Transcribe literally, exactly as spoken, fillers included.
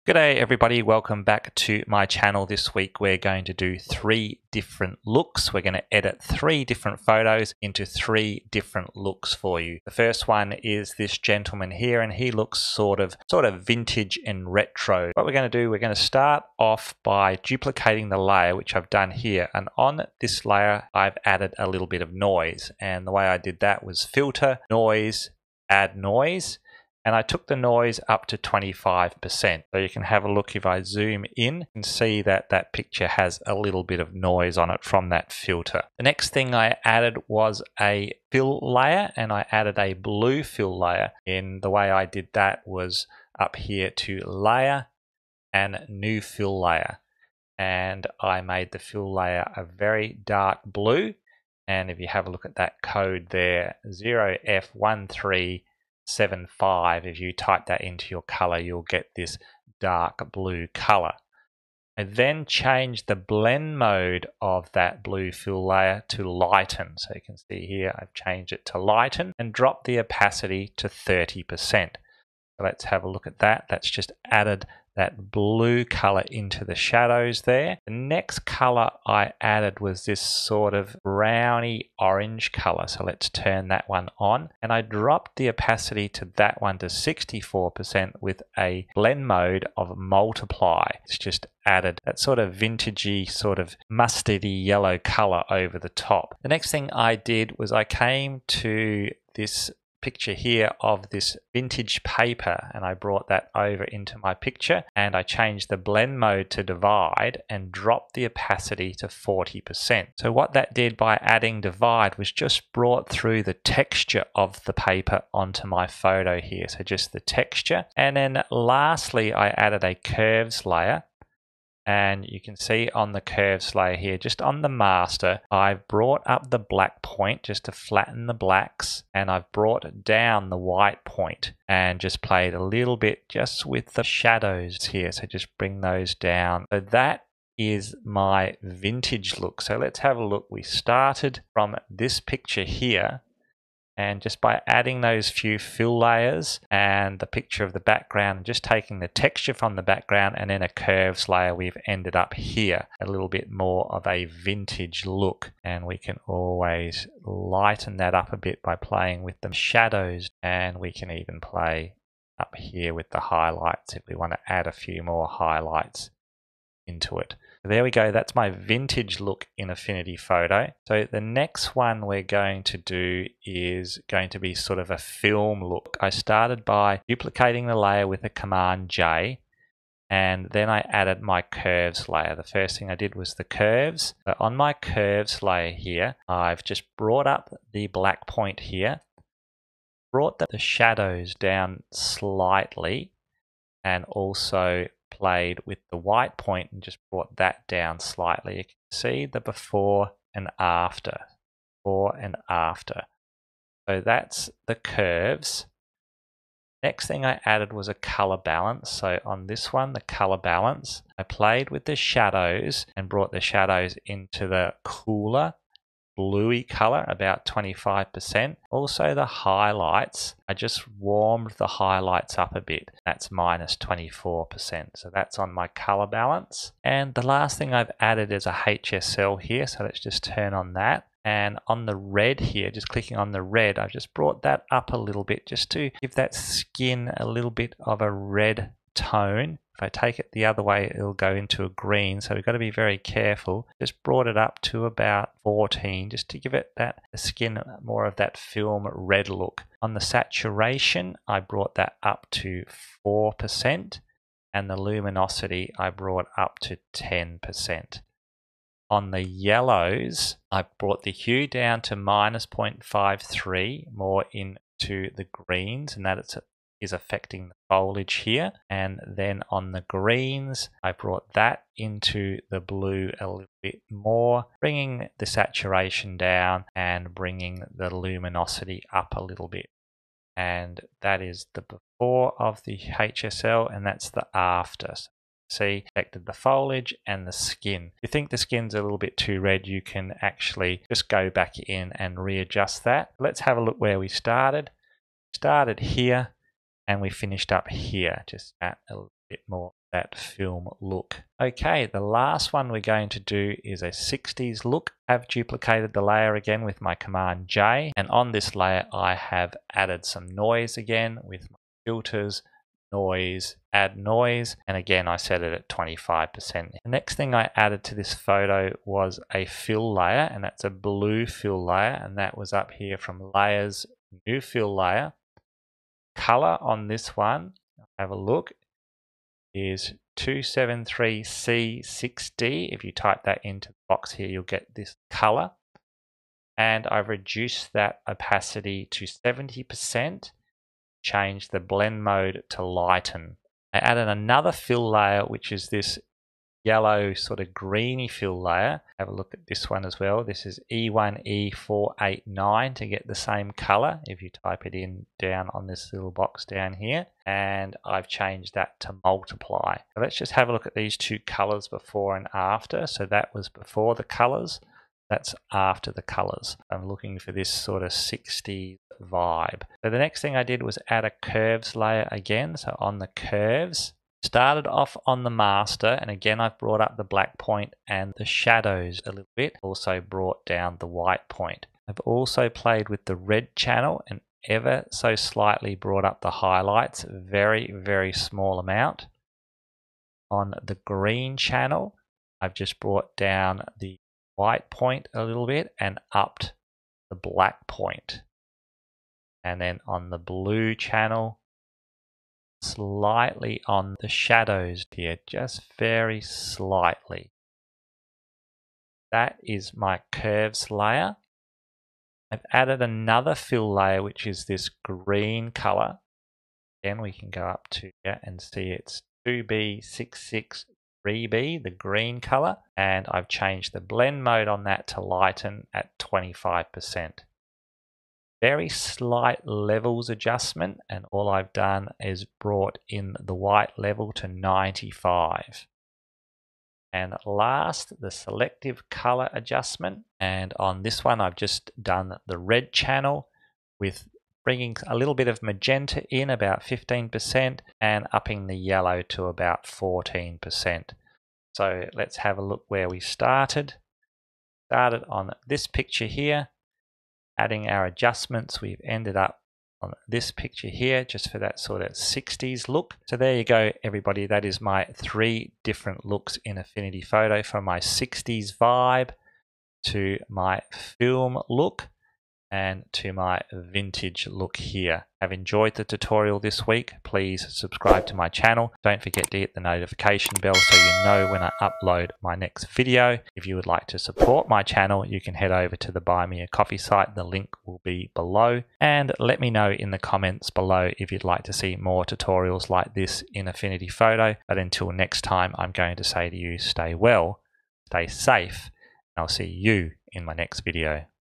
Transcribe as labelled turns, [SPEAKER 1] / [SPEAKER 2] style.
[SPEAKER 1] G'day everybody, welcome back to my channel. This week we're going to do three different looks. We're going to edit three different photos into three different looks for you. The first one is this gentleman here, and he looks sort of sort of vintage and retro. What we're going to do, we're going to start off by duplicating the layer, which I've done here, and on this layer I've added a little bit of noise, and the way I did that was filter, noise, add noise. And I took the noise up to twenty-five percent. So you can have a look if I zoom in and see that that picture has a little bit of noise on it from that filter. The next thing I added was a fill layer, and I added a blue fill layer. And the way I did that was up here to layer and new fill layer. And I made the fill layer a very dark blue. And if you have a look at that code there, zero F one three seven five, if you type that into your color, you'll get this dark blue color. I then changed the blend mode of that blue fill layer to lighten. So you can see here I've changed it to lighten and dropped the opacity to thirty percent. So let's have a look at that. That's just added that blue color into the shadows there. The next color I added was this sort of browny orange color. So let's turn that one on. And I dropped the opacity to that one to sixty-four percent with a blend mode of multiply. It's just added that sort of vintagey, sort of mustardy yellow color over the top. The next thing I did was I came to this picture here of this vintage paper, and I brought that over into my picture, and I changed the blend mode to divide and dropped the opacity to forty percent. So what that did by adding divide was just brought through the texture of the paper onto my photo here. So just the texture. And then lastly, I added a curves layer. And you can see on the curves layer here, just on the master, I've brought up the black point just to flatten the blacks, and I've brought down the white point and just played a little bit just with the shadows here. So just bring those down. So that is my vintage look. So let's have a look. We started from this picture here. And just by adding those few fill layers and the picture of the background, just taking the texture from the background and then a curves layer, we've ended up here, a little bit more of a vintage look. And we can always lighten that up a bit by playing with the shadows, and we can even play up here with the highlights if we want to add a few more highlights into it. There we go, that's my vintage look in Affinity Photo. So the next one we're going to do is going to be sort of a film look. I started by duplicating the layer with a Command J, and then I added my curves layer. The first thing I did was the curves. So on my curves layer here, I've just brought up the black point here, brought the shadows down slightly, and also played with the white point and just brought that down slightly. You can see the before and after, before and after. So that's the curves. Next thing I added was a color balance. So on this one, the color balance, I played with the shadows and brought the shadows into the cooler bluey color, about twenty-five percent. Also the highlights, I just warmed the highlights up a bit. That's minus twenty-four percent. So that's on my color balance. And the last thing I've added is a H S L here. So let's just turn on that. And on the red here, just clicking on the red, I've just brought that up a little bit just to give that skin a little bit of a red tone. If I take it the other way, it'll go into a green, so we've got to be very careful. Just brought it up to about fourteen, just to give it that the skin more of that film red look. On the saturation, I brought that up to four percent, and the luminosity I brought up to ten percent. On the yellows, I brought the hue down to minus zero point five three, more into the greens, and that it's is affecting the foliage here. And then on the greens, I brought that into the blue a little bit more, bringing the saturation down and bringing the luminosity up a little bit. And that is the before of the H S L, and that's the after. So see, affected the foliage and the skin. If you think the skin's a little bit too red, you can actually just go back in and readjust that. Let's have a look where we started. Started here and we finished up here, just at a little bit more that film look. Okay, the last one we're going to do is a sixties look. I've duplicated the layer again with my Command J, and on this layer I have added some noise again with my filters, noise, add noise, and again I set it at twenty-five percent. The next thing I added to this photo was a fill layer, and that's a blue fill layer, and that was up here from layers, new fill layer. Color on this one, have a look, is two seventy-three C six D. If you type that into the box here, you'll get this color. And I've reduced that opacity to seventy percent, changed the blend mode to lighten. I added another fill layer, which is this yellow sort of greeny fill layer. Have a look at this one as well. This is E one E four eight nine to get the same color if you type it in down on this little box down here, and I've changed that to multiply. So let's just have a look at these two colors before and after. So that was before the colors, that's after the colors. I'm looking for this sort of sixties vibe. So the next thing I did was add a curves layer again. So on the curves, started off on the master, and again I've brought up the black point and the shadows a little bit, also brought down the white point. I've also played with the red channel and ever so slightly brought up the highlights, very very small amount. On the green channel I've just brought down the white point a little bit and upped the black point. And then on the blue channel, slightly on the shadows here, just very slightly. That is my curves layer. I've added another fill layer, which is this green color. Again, we can go up to here and see it's two B six six three B, the green color, and I've changed the blend mode on that to lighten at twenty-five percent. Very slight levels adjustment, and all I've done is brought in the white level to ninety-five. And last, the selective color adjustment, and on this one I've just done the red channel with bringing a little bit of magenta in, about fifteen percent, and upping the yellow to about fourteen percent. So let's have a look where we started. Started on this picture here. Adding our adjustments, we've ended up on this picture here just for that sort of sixties look. So there you go, everybody. That is my three different looks in Affinity Photo, from my sixties vibe to my film look and to my vintage look here. Have enjoyed the tutorial this week. Please subscribe to my channel. Don't forget to hit the notification bell so you know when I upload my next video. If you would like to support my channel, you can head over to the Buy Me a Coffee site. The link will be below. And let me know in the comments below if you'd like to see more tutorials like this in Affinity Photo. But until next time, I'm going to say to you, stay well, stay safe, and I'll see you in my next video.